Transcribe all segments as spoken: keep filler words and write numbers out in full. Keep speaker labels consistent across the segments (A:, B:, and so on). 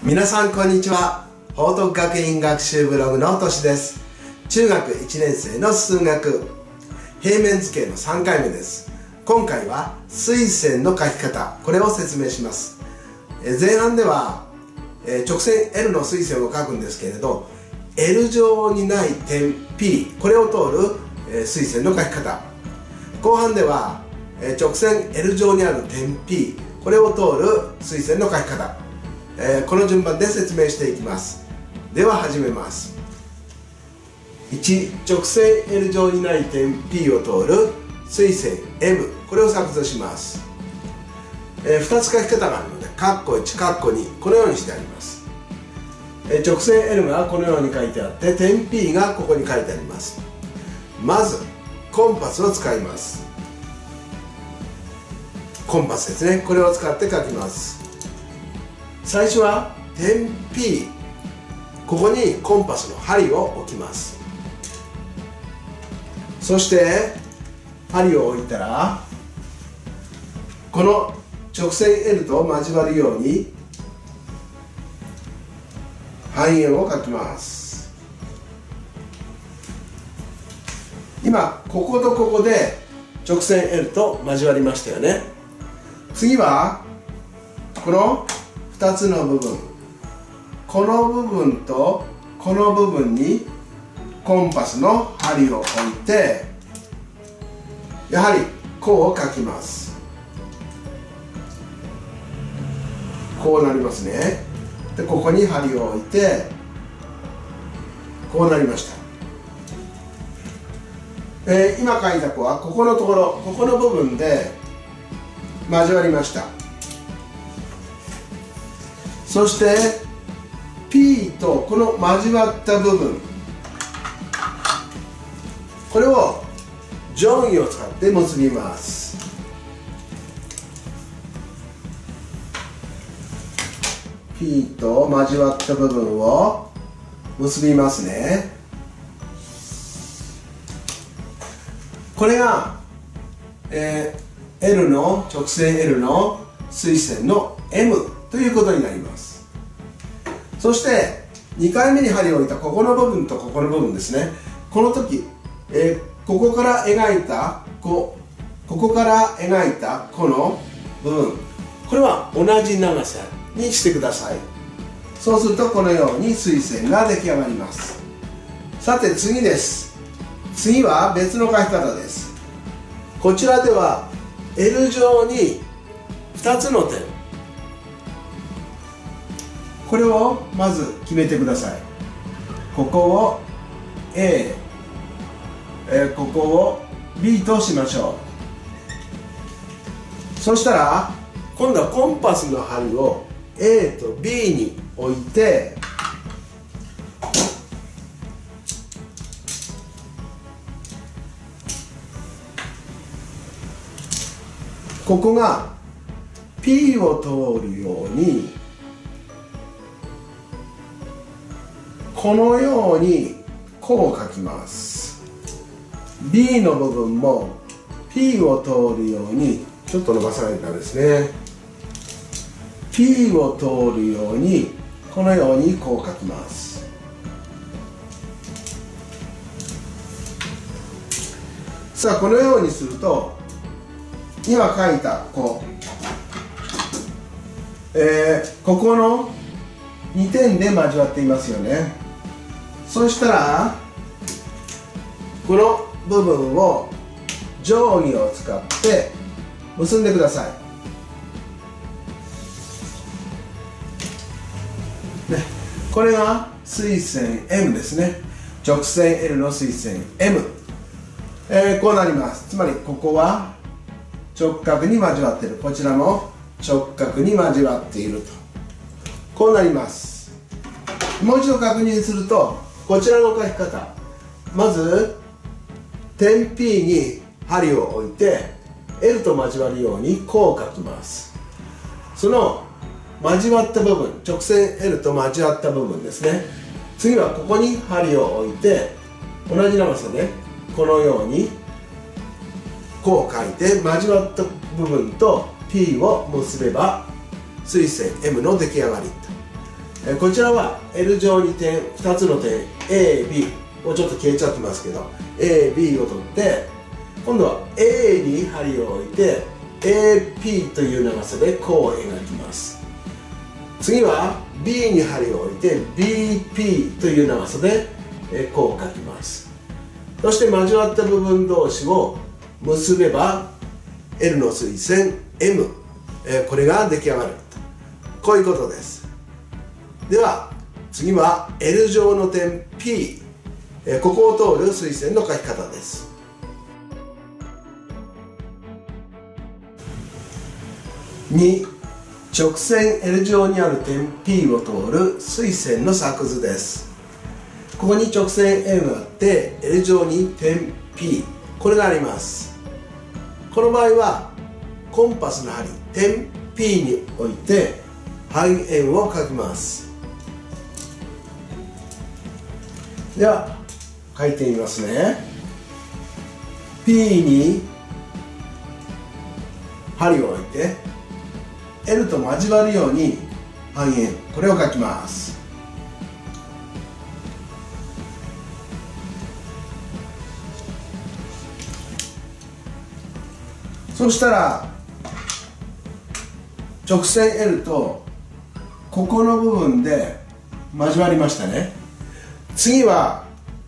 A: 皆さんこんにちは。報徳学院学習ブログのとしです。中学いちねん生の数学平面図形のさんかいめです。今回は垂線の書き方、これを説明します。え前半ではえ直線 L の垂線を書くんですけれど、 L 状にない点 P、 これを通るえ垂線の書き方。後半ではえ直線 L 状にある点 P、 これを通る垂線の書き方、えー、この順番で説明していきます。では始めます。いち、直線 L 状にない点 P を通る垂線 M、 これを作図します。えー、ふたつ書き方があるので、カッコいち、カッコに、このようにしてあります。えー、直線 L がこのように書いてあって、点 P がここに書いてあります。まずコンパスを使います。コンパスですね、これを使って書きます。最初は点 P、 ここにコンパスの針を置きます。そして針を置いたら、この直線 L と交わるように半円を描きます。今こことここで直線 L と交わりましたよね。次はこのふたつの部分、この部分とこの部分にコンパスの針を置いて、やはりこう書きます。こうなりますね。でここに針を置いてこうなりました。えー、今書いた子はここのところ、ここの部分で交わりました。そして P とこの交わった部分、これを定規を使って結びます。P と交わった部分を結びますね。これが、えー、L の直線 L の垂線の M ということになります。そしてにかいめに針を置いたここの部分とここの部分ですね。この時、えー、ここから描いたこここから描いたこの部分、これは同じ長さにしてください。そうするとこのように垂線が出来上がります。さて次です。次は別の書き方です。こちらでは L 状にふたつの点、これをまず決めてください。ここを A、えー、ここを B としましょう。そしたら今度はコンパスの針を A と B に置いて、ここが P を通るように、このようにこう書きます。 B の部分も P を通るように、ちょっと伸ばさないとダメですね。 P を通るようにこのようにこう書きます。さあこのようにすると、今書いたこう、えー、ここのにてんで交わっていますよね。そしたらこの部分を定規を使って結んでください、ね、これが垂線 M ですね。直線 L の垂線 M、えー、こうなります。つまりここは直角に交わっている、こちらも直角に交わっていると、こうなります。もう一度確認すると、こちらの書き方、まず点 P に針を置いて L と交わるようにこう書きます。その交わった部分、直線 L と交わった部分ですね。次はここに針を置いて、同じ長さでこのようにこう書いて、交わった部分と P を結べば垂線 M の出来上がりと。 えこちらは エル 状に点ふたつの点 エービー もうちょっと消えちゃってますけど エービー を取って今度は A に針を置いて エーピー という長さでこう描きます。次は B に針を置いて ビーピー という長さでこう描きます。そして交わった部分同士を結べば L の垂線 エム、これが出来上がる、こういうことです。では次は エル 状の点 P、 ここを通る垂線の描き方です。に直線 エル 状にある点 P を通る垂線の作図です。ここに直線 L があって エル 状に点 P、 これがあります。この場合はコンパスの針点 P に置いて半円を描きます。では描いてみますね。 P に針を置いて L と交わるように半円、これを描きます。そしたら直線 L とここの部分で交わりましたね。次は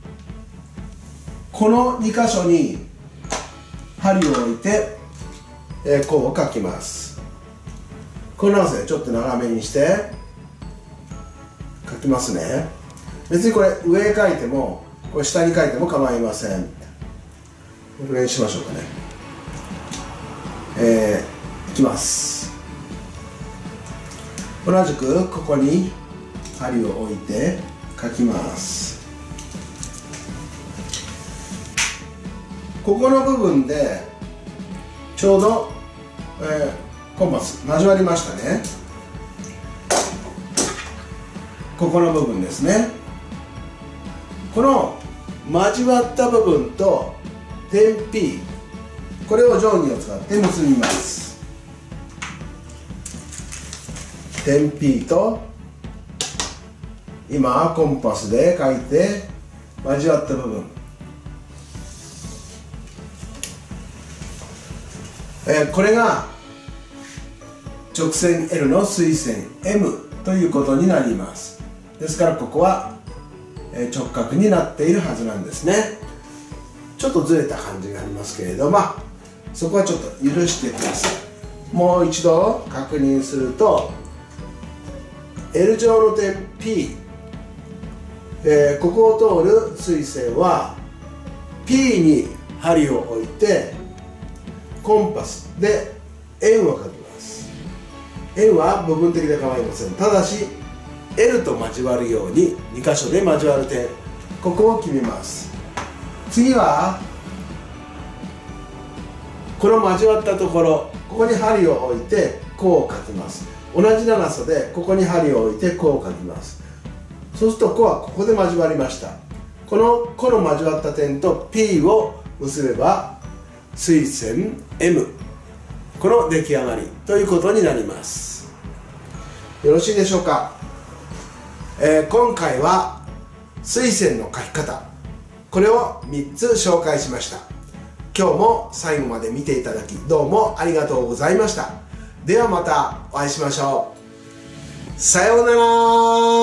A: このに箇所に針を置いて、えー、こう描きます。この長さでちょっと長めにして描きますね。別にこれ上へ描いてもこれ下に描いても構いません。これにしましょうかね。えー、いきます。同じくここに針を置いて描きます。ここの部分でちょうど、えー、コンパス交わりましたね。ここの部分ですね。この交わった部分と点 P、 これを定規を使って結びます。点 P と今コンパスで書いて交わった部分、えー、これが直線 L の垂線 エム ということになります。ですからここは直角になっているはずなんですね。ちょっとずれた感じがありますけれど、まあそこはちょっと許してください。もう一度確認すると エル 状の点 P、えー、ここを通る垂線は P に針を置いてコンパスで円を描きます。円は部分的で構いません。ただし エル と交わるようにに箇所で交わる点、ここを決めます。次はこの交わったところ、ここに針を置いてこう描きます。同じ長さでここに針を置いてこう描きます。そうするとこはここで交わりました。このこの交わった点と P を結べば垂線 エム、 この出来上がりということになります。よろしいでしょうか。えー、今回は垂線の描き方、これをみっつ紹介しました。今日も最後まで見ていただきどうもありがとうございました。ではまたお会いしましょう。さようなら。